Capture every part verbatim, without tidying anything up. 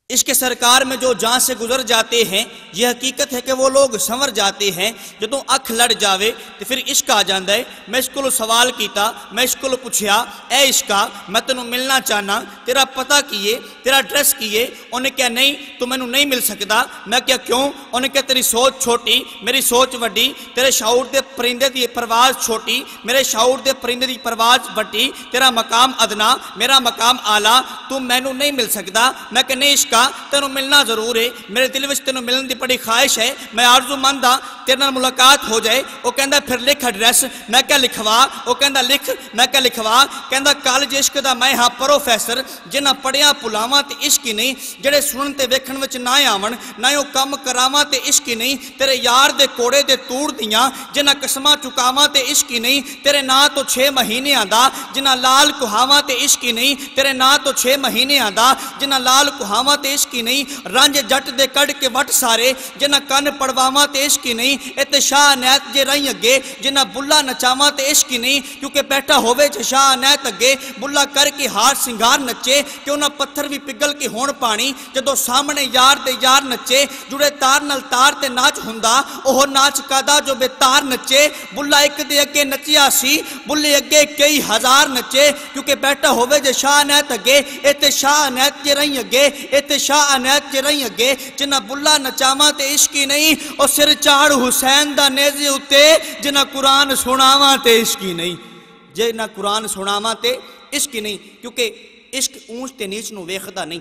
عشق سرکار میں جو جان سے گزر جاتے ہیں، یہ حقیقت ہے کہ وہ لوگ سنور جاتے ہیں۔ جدوں اکھ لڑ جاوے تو پھر عشق آ جاندہ ہے۔ میں اس کو سوال کیتا، میں اس کو پوچھیا، اے عشقا میں تینوں ملنا چاہنا، تیرا پتہ کیے، تیرا ڈریس کیے؟ انہیں کہا نہیں تو میں نہیں مل سکتا۔ میں کہا کیوں؟ انہیں کہا تیری سوچ چھوٹی، میری سوچ وڈی، تیرے شعور دے پرندے دی پرواز چھوٹی، میرے شعور دے پرندے دی پرواز وڈی، تیرا مقام ادنا، میرا مقام اعلیٰ، تو میں نہیں مل سکتا۔ میں کہا نہیں عشقا تینوں ملنا ضرور ہے، میرے دل وچ تینوں ملن دی بڑی خواہش ہے، میں آرزو مند ہاں تیرے نال ملاقات ہو جائے۔ وہ کہندا پھر لکھ ایڈریس۔ میں کہا لکھوا۔ وہ کہندا لکھ۔ میں کہا لکھوا۔ کہندا کالج عشق دا میں ہاں پروفیسر، جنہاں پڑھیا پلاواں تے عشق ہی نہیں، جڑے سنن تے ویکھن وچ نہ آون، نہ او کم کراواں تے عشق ہی نہیں، تیرے یار دے کوڑے دے توڑ دیاں جنہاں قسماں چکاواں تے عشق ہی نہیں، تیرے نا تو چھ مہینے آندا جنہاں لال کہاواں تے عشق ہی نہیں، تیرے نا تو چھ مہینے آندا جنہاں لال کہاواں تے عشق ہی نہیں، رانج جٹ دے کڑ کے وٹ سارے جنہاں کن پڑواواں تے عشق ہی نہیں، اتے شاہ نیت جے رہیں اگے جنہاں بلا نچاواں تے عشق ہی نہیں، کیونکہ بیٹھا ہووے چھ شاہ نیت اگے بلا کر کے ہار سنگار نچے کہ انہاں پتھر بھی پگل کے ہون پانی، جدو سامنے یار دے یار نچے، جڑے تار نال تار تے ناچ ہوندا اوہ ناچ کادا جو بے تار نچے، بلا ایک دے اگے نچیا سی بلے اگے کئی ہزار نچے، کیونکہ بیٹھا ہووے جے شاہ نیت اگے اتے شاہ نیت جے رہیں اگے اتے شاہ نیت جے رہیں اگے جنہاں بلا نچاواں تے عشق ہی نہیں، اور سر چاڑ حسین دا نیزے اتے جنہاں قرآن سناواں تے عشق ہی نہیں، جنہاں قرآن سناواں تے عشق ہی نہیں، کیونکہ عشق اونچ تے نیچ نو ویکھدا نہیں،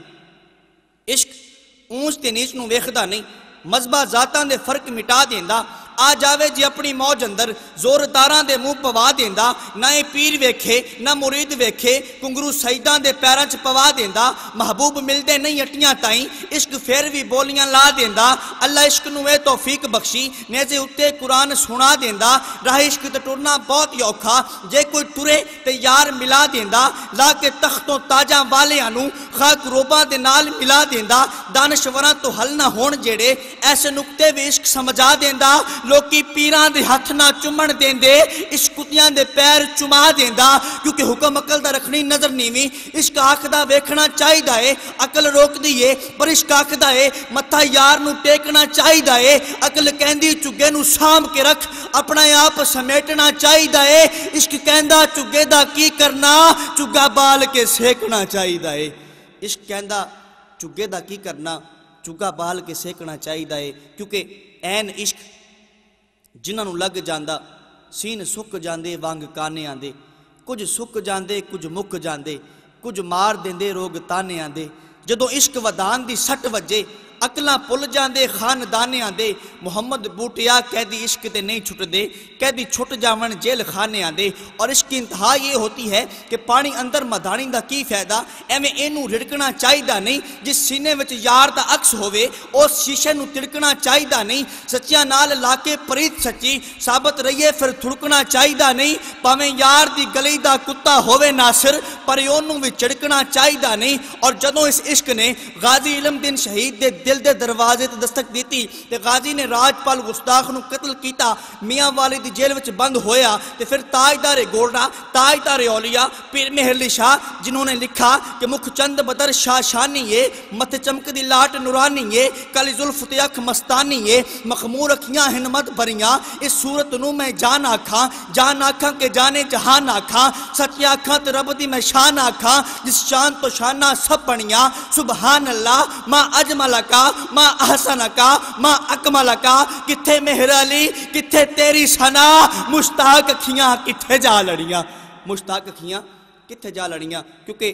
عشق اونچ تے نیچ نو ویکھدا نہیں، مذہبہ ذاتاں دے فرق مٹا دیندا، آ جاوے جی اپنی موج اندر زورداراں دے منہ پوا دیندا، نہ پیر ویکھے نہ مرید ویکھے، کنگرو سجداں دے پیراں چ پوا دیندا، محبوب ملدے نہیں اٹیاں تائیں، عشق پھر بھی بولیاں لا دیندا، اللہ عشق نو اے توفیق بخشی، نیزے اتے قرآن سنا دیندا، راہ عشق تے ٹرنا بہت ہی اوکھا، جے کوئی ٹرے تے یار ملا دیندا، لا کے تختوں تاجاں والیاں نو خاک روباں دے نال ملا دیندا، دانشوراں تو حل نہ ہون جڑے ایسے نقطے بھی عشق سمجھا دیندا، لوکی پیران دے ہاتھ نہ چمن دین دے عشق کتیاں دے پیر چما دیندا، کیونکہ حکم عقل دا رکھنی نظر نیویں، عشق آنکھ دا ویکھنا چاہی دا ہے، عقل روک دیئے پر عشق آنکھ دا ہے، متھا یار نو ٹیکنا چاہی دا ہے، عقل کہندی چگے نو سام کے رکھ اپنا آپ سمیٹنا چاہی دا ہے، عشق کہندا چگے دا کی کرنا چگا بال کے سیکنا چاہی دا ہے، عشق کہندا چگے دا کی کرنا چگا بال کے سیکنا چاہی دا ہے، کیونکہ این عشق جنہاں نو لگ جاندہ سین سک جاندے وانگ کانے آندے، کچھ سک جاندے کچھ مک جاندے، کچھ مار دیندے روگ تانے آندے، جدو عشق ودان دی سٹ وجے اکلاں پل جاندے خاندانے آندے، محمد بوٹیا قیدی عشق تے نہیں چھٹ دے، قیدی چھٹ جاون جیل خانے آندے، اور عشق کی انتہا یہ ہوتی ہے کہ پانی اندر مدانی دا کی فائدہ، ایویں اینو رڑکنا چاہیدہ نہیں، جس سینے وچ یار دا عکس ہووے اس شیشے نو تڑکنا چاہیدہ نہیں، سچیاں نال لاکے پریت سچی ثابت رہیے پھر تھڑکنا چاہیدہ نہیں، پاویں یار دی گلی دا کتا ہووے ناصر پر اونوں وچ چڑکنا چاہیدہ نہیں، اور جدوں اس عشق نے غازی علم دین شہید دے دل دے دروازے تے دستک دیتی تے غازی نے راجپال گستاخ نو قتل کیتا، میاں والی دی جیل وچ بند ہویا تے پھر تاجدار گولڈا تاجدار اولیاء پیر مہر علی شاہ جنہوں نے لکھا کہ مکھ چند بدر شاہ شانی ہے، متھ چمک دی لاٹ نورانی ہے، کلی زلف تے اکھ مستانی ہے، مخمور اکھیاں ہنمت بھریاں، اس صورت نو میں جان آکھاں، جان آکھاں کہ جانے جہان آکھاں، سچی آکھاں تے رب دی میں شان آکھاں، جس شان تو شانہ سب بنیاں، سبحان اللہ ما اجمل کا ما احسن کا ما اکمل کا، کتھے مہر علی کتھے تیری ثنا، مشتاق اکھیاں کتھے جا لڑیاں، مشتاق اکھیاں کتھے جا لڑیاں، کیونکہ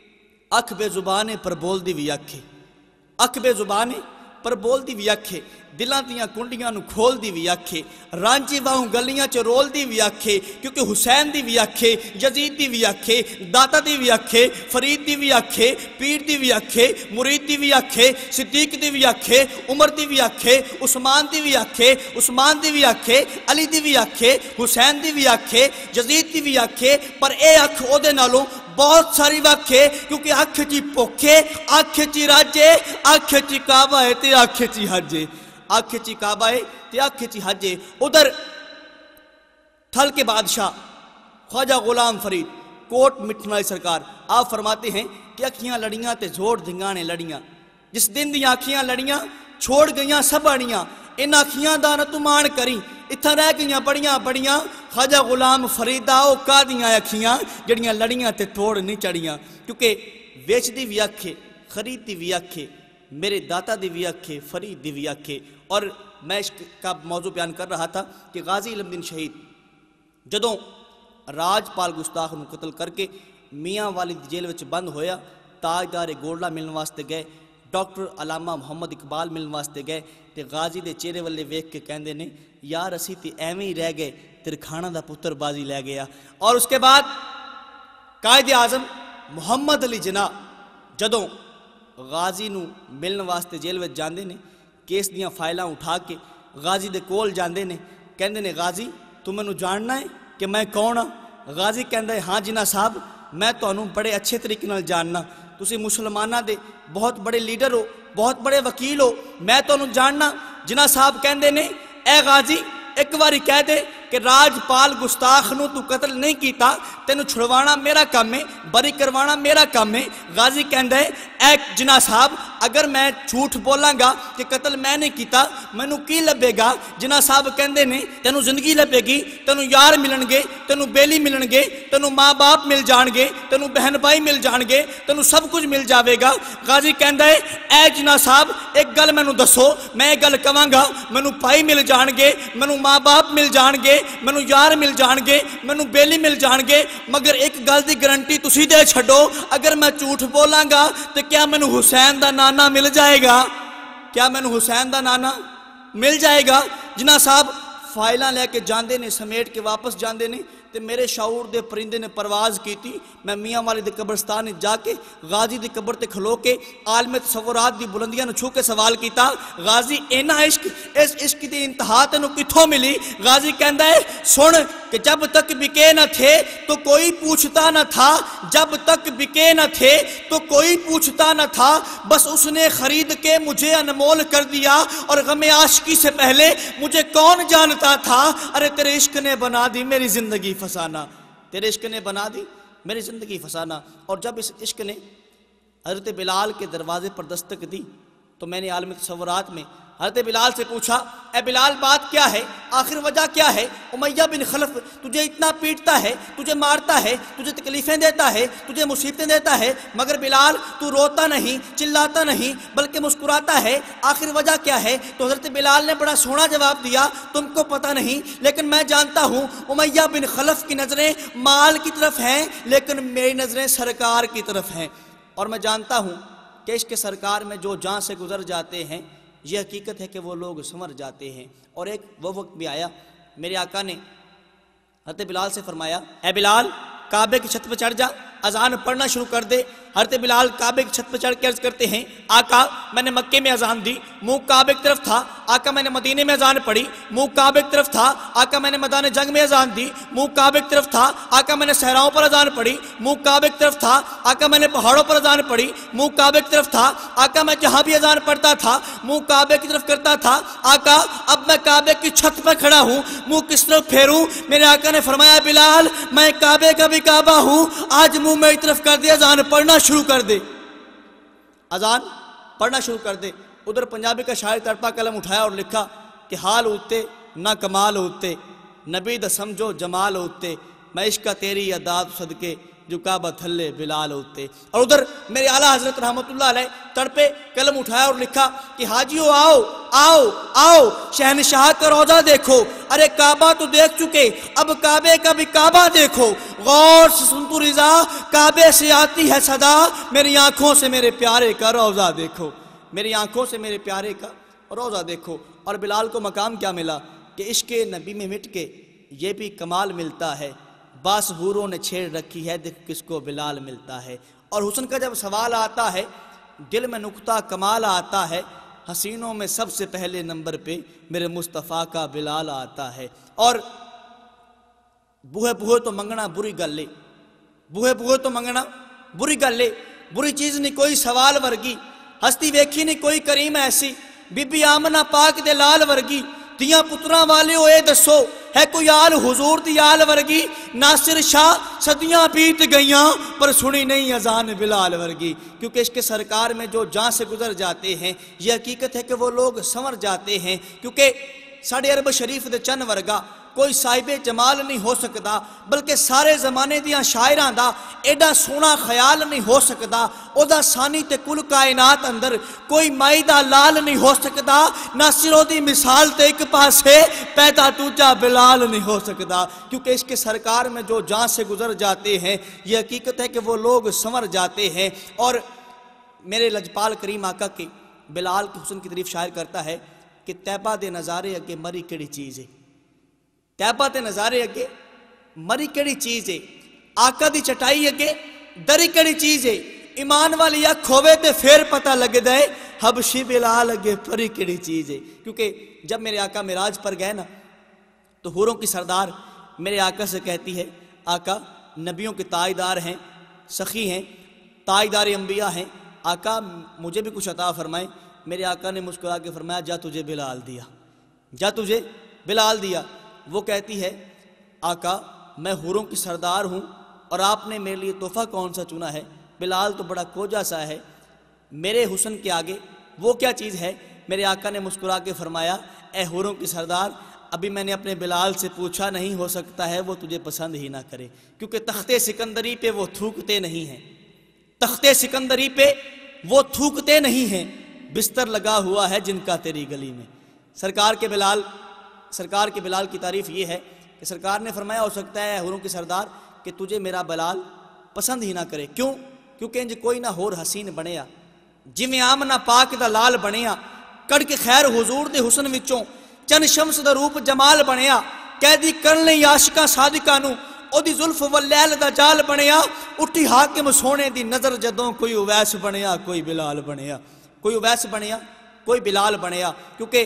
اکھ بے زبانے پر بول دی بھی اکھے، اکھ بے زبانے پر بول دی بھی اکھے، دلاں دیاں کنڈیاں نو کھول دی بھی آکھے، رانچی واہوں گلیاں چ رول دی بھی آکھے، کیونکہ حسین دی بھی آکھے، یزید دی بھی آکھے، داتا دی بھی آکھے، فرید دی بھی آکھے، پیر دی بھی آکھے، مرید دی بھی آکھے، صدیق دی بھی آکھے، عمر دی بھی آکھے، عثمان دی بھی آکھے، عثمان دی بھی آکھے، علی دی بھی آکھے، حسین دی بھی آکھے، یزید دی بھی آکھے، پر اے اکھ او دے نالوں بہت ساری واکھے، کیونکہ اکھ چی پوکھے، اکھ چی راجے، اکھ چی کعبہ ہے تے اکھ چی حجے، اکھ چی کعبہ ہے تے اکھ چی حجے۔ ادھر تھل کے بادشاہ خواجہ غلام فرید کوٹ مٹھن والی سرکار آپ فرماتے ہیں کہ اکھیاں لڑیاں تے زور دھنگانے لڑیاں، جس دن دی آنکھیاں لڑیاں چھوڑ گئیاں سب اڑیاں ان آنکھیاں دا نہ تو مان کری اتھا رہ گئیاں بڑیاں بڑیاں خواجہ غلام فریدا او کا دیاں اکھیاں جڑیاں لڑیاں تے توڑ نہیں چڑیاں کیونکہ ویچ دی بھی اکھے خرید دی بھی اکھے میرے داتا دی بھی اکھے فرید دی بھی اکھے۔ اور میں اس کا موضوع بیان کر رہا تھا کہ غازی علم دین شہید جدوں راج پال گستاخ نو قتل کر کے میاں والی دی جیل وچ بند ہویا تاجدار گولڈا ملن واسطے گئے ڈاکٹر علامہ محمد اقبال ملن واسطے گئے تے غازی دے چہرے والے ویکھ کے کہندے نے یار اسی تے ایویں ہی رہ گئے ترکھانا دا پتر بازی لے گیا۔ اور اس کے بعد قائد اعظم محمد علی جناح جدوں غازی نو ملن واسطے جیل وچ جاندے نے کیس دیاں فائلاں اٹھا کے غازی دے کول جاندے نے کہندے نے غازی تو مینوں جاننا ہے کہ میں کون ہاں؟ غازی کہندا ہے ہاں جناح صاحب میں تانوں بڑے اچھے طریقے نال جاننا تسی مسلماناں دے بہت بڑے لیڈر ہو بہت بڑے وکیل ہو میں تانوں جاننا۔ جناح صاحب کہندے نے اے غازی ایک واری کہہ دے کہ راج پال گستاخ نو تو قتل نہیں کیتا تینوں چھڑوانا میرا کام ہے بری کروانا میرا کام ہے۔ غازی کہندا ہے اے جناح صاحب اگر میں جھوٹ بولاں گا کہ قتل میں نے کیتا مینوں کی لبے گا؟ جناح صاحب کہندے نے تینوں زندگی لبے گی تینوں یار ملن گے تینوں بیلی ملن گے تینوں ماں باپ مل جان گے تینوں بہن بھائی مل جان گے تینوں سب کچھ مل جاوے گا۔ غازی کہندا ہے اے جناح صاحب ایک گل مینوں دسو میں ایک گل کہاں گا مینوں بھائی مل جان گے مینوں ماں باپ مل جان گے مینوں یار مل جان گے مینوں بیلی مل جان گے مگر ایک گل دی گارنٹی تسی دے چھڈو اگر میں جھوٹ بولاں گا تو کیا مینوں حسین دا نانا مل جائے گا؟ کیا مینوں حسین دا نانا مل جائے گا؟ جناح صاحب فائلاں لے کے جاندے نے سمیٹ کے واپس جاندے نے تے میرے شعور دے پرندے نے پرواز کیتی میں میاں والی دے قبرستان جا کے غازی دی قبر تے کھلو کے عالم تصورات دی بلندیاں نو چھو کے سوال کیتا غازی اینا عشق اس عشق دی انتہا تینوں کتھوں ملی؟ غازی کہندا ہے سن کہ جب تک بکے نہ تھے تو کوئی پوچھتا نہ تھا جب تک بکے نہ تھے تو کوئی پوچھتا نہ تھا بس اس نے خرید کے مجھے انمول کر دیا اور غم عاشقی سے پہلے مجھے کون جانتا تھا ارے تیرے عشق نے بنا دی میری زندگی فسانہ تیرے عشق نے بنا دی میری زندگی فسانہ۔ اور جب اس عشق نے حضرت بلال کے دروازے پر دستک دی تو میں نے عالم تصورات میں حضرت بلال سے پوچھا اے بلال بات کیا ہے آخر وجہ کیا ہے؟ امیہ بن خلف تجھے اتنا پیٹتا ہے تجھے مارتا ہے تجھے تکلیفیں دیتا ہے تجھے مصیبتیں دیتا ہے مگر بلال تو روتا نہیں چلاتا نہیں بلکہ مسکراتا ہے آخر وجہ کیا ہے؟ تو حضرت بلال نے بڑا سونا جواب دیا تم کو پتہ نہیں لیکن میں جانتا ہوں امیہ بن خلف کی نظریں مال کی طرف ہیں لیکن میری نظریں سرکار کی طرف ہیں اور میں جانتا ہوں کہ عشق سرکار میں جو جان سے گزر جاتے ہیں یہ حقیقت ہے کہ وہ لوگ سنور جاتے ہیں۔ اور ایک وہ وقت بھی آیا میرے آقا نے حضرت بلال سے فرمایا اے بلال کعبے کی چھت پہ چڑھ جا اذان پڑھنا شروع کر دے۔ حضرت بلال کعبے کی چھت پہ چڑھ کے عرض کرتے ہیں آقا میں نے مکے میں اذان دی منہ کعبے کی طرف تھا آقا میں نے مدینے میں اذان پڑھی منہ کعبے کی طرف تھا آقا میں نے میدان جنگ میں اذان دی منہ کعبے کی طرف تھا آقا میں نے صحراؤں پر اذان پڑھی منہ کعبے کی طرف تھا آقا میں نے پہاڑوں پر اذان پڑھی منہ کعبے کی طرف تھا آقا میں جہاں بھی اذان پڑھتا تھا منہ کعبے کی طرف کرتا تھا آقا اب میں کعبے کی چھت پر کھڑا ہوں منہ کس طرف پھیروں؟ میرے آقا نے فرمایا بلال میں کعبے کا بھی کعبہ ہوں آج منہ میری طرف کر دے اذان پڑھنا شروع کر دے اذان پڑھنا شروع کر دے۔ ادھر پنجابی کا شاعر تڑپا قلم اٹھایا اور لکھا کہ حال ہوتے نہ کمال ہوتے نبی دا سمجھو جمال ہوتے میں عشق تیری یادات صدقے جو کعبہ تھلے بلال ہوتے۔ اور ادھر میرے اعلیٰ حضرت رحمت اللہ علیہ تڑپے قلم اٹھایا اور لکھا کہ حاجیو آؤ آؤ آؤ شہنشاہ کا روضہ دیکھو ارے کعبہ تو دیکھ چکے اب کعبے کا بھی کعبہ دیکھو غور سے سن تو رضا کعبے سے آتی ہے صدا میری آنکھوں سے میرے پیارے کا روضہ دیکھو میری آنکھوں سے میرے پیارے کا روضہ دیکھو۔ اور بلال کو مقام کیا ملا کہ عشق نبی میں مٹ کے یہ بھی کمال ملتا ہے باس حوروں نے چھیڑ رکھی ہے دیکھ کس کو بلال ملتا ہے۔ اور حسن کا جب سوال آتا ہے دل میں نقطہ کمال آتا ہے حسینوں میں سب سے پہلے نمبر پہ میرے مصطفیٰ کا بلال آتا ہے۔ اور بوہے بوہے تو منگنا بری گل لے بوہے بوہے تو منگنا بری گل لے بری چیز نہیں کوئی سوال ورگی ہستی ویکھی نہیں کوئی کریم ایسی بی بی آمنہ پاک دے لال ورگی دیاں پتراں والے ہوئے دسو ہے کوئی آل حضور دی آل ورگی؟ ناصر شاہ صدیاں بیت گئیاں پر سنی نہیں اذان بلال ورگی، کیونکہ عشق سرکار میں جو جان سے گزر جاتے ہیں یہ حقیقت ہے کہ وہ لوگ سنور جاتے ہیں، کیونکہ ساڑھے عرب شریف دے چن ورگا کوئی صاحب جمال نہیں ہو سکتا، بلکہ سارے زمانے دیاں شاعراں دا ایڈا سونا خیال نہیں ہو سکتا، او دا ثانی تے کل کائنات اندر کوئی مائی دا لال نہیں ہو سکتا، ناصر او دی مثال تے ایک پاسے پیدا دوجا بلال نہیں ہو سکتا، کیونکہ اس کے سرکار میں جو جان سے گزر جاتے ہیں یہ حقیقت ہے کہ وہ لوگ سنور جاتے ہیں۔ اور میرے لجپال کریم آقا کے بلال کے حسن کی تعریف شاعر کرتا ہے کہ طیبہ دے نظارے اگے مری کیڑی چیز ہے، طیبہ دے نظارے اگے مری کیڑی چیز ہے، آقا دی چٹائی اگے دری کیڑی چیز ہے، ایمان والی اکھ ہوئے تے پھر پتہ لگ دے حبشی بلال اگے پری کیڑی چیز ہے۔ کیونکہ جب میرے آقا معراج پر گئے نا تو حوروں کی سردار میرے آقا سے کہتی ہے آقا نبیوں کے تاجدار ہیں، سخی ہیں، تاجدار انبیاء ہیں، آقا مجھے بھی کچھ عطا فرمائیں۔ میرے آقا نے مسکرا کے فرمایا جا تجھے بلال دیا، جا تجھے بلال دیا۔ وہ کہتی ہے آقا میں حوروں کی سردار ہوں اور آپ نے میرے لیے تحفہ کون سا چنا ہے؟ بلال تو بڑا کوجا سا ہے، میرے حسن کے آگے وہ کیا چیز ہے؟ میرے آقا نے مسکرا کے فرمایا اے حوروں کی سردار ابھی میں نے اپنے بلال سے پوچھا، نہیں ہو سکتا ہے وہ تجھے پسند ہی نہ کرے، کیونکہ تخت سکندری پہ وہ تھوکتے نہیں ہیں، تخت سکندری پہ وہ تھوکتے نہیں ہیں، بستر لگا ہوا ہے جن کا تیری گلی میں۔ سرکار کے بلال سرکار کے بلال کی تعریف یہ ہے کہ سرکار نے فرمایا ہو سکتا ہے حوروں کی سردار کہ تجھے میرا بلال پسند ہی نہ کرے، کیوں؟ کیونکہ انج کوئی نہ ہور حسین بنیا جویں آمنہ پاک دا لال بنیا، کڑ کے خیر حضور دے حسن وچوں چن شمس دا روپ جمال بنیا، قیدی کرن لئی عاشقاں صادقاں نوں او دی زلف واللیل دا جال بنیا، اٹھی حاکم سونے دی نظر جدوں کوئی اویس بنیا کوئی بلال بنیا، کوئی اویس بنیا کوئی بلال بنیا۔ کیونکہ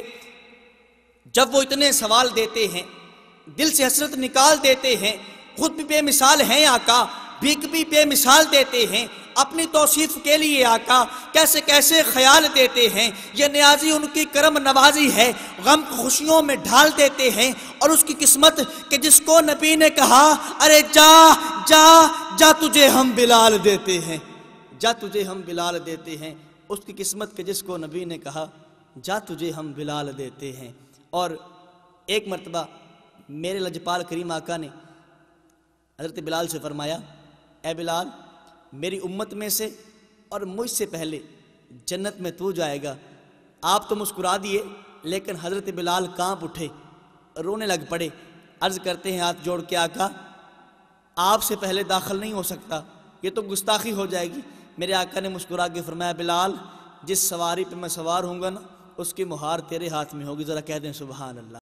جب وہ اتنے سوال دیتے ہیں دل سے حسرت نکال دیتے ہیں، خود بھی بے مثال ہیں آقا، بھیک بھی بے مثال دیتے ہیں، اپنی توصیف کے لیے آقا کیسے کیسے خیال دیتے ہیں، یہ نیازی ان کی کرم نوازی ہے، غم خوشیوں میں ڈھال دیتے ہیں، اور اس کی قسمت کہ جس کو نبی نے کہا ارے جا جا جا تجھے ہم بلال دیتے ہیں، جا تجھے ہم بلال دیتے ہیں، اس کی قسمت کہ جس کو نبی نے کہا جا تجھے ہم بلال دیتے ہیں۔ اور ایک مرتبہ میرے لجپال کریم آقا نے حضرت بلال سے فرمایا اے بلال میری امت میں سے اور مجھ سے پہلے جنت میں تو جائے گا۔ آپ تو مسکرا دیے لیکن حضرت بلال کانپ اٹھے، رونے لگ پڑے، عرض کرتے ہیں ہاتھ جوڑ کے آقا آپ سے پہلے داخل نہیں ہو سکتا، یہ تو گستاخی ہو جائے گی۔ میرے آقا نے مسکرا کے فرمایا بلال جس سواری پہ میں سوار ہوں گا نا اس کی مہار تیرے ہاتھ میں ہوگی، ذرا کہہ دیں سبحان اللہ۔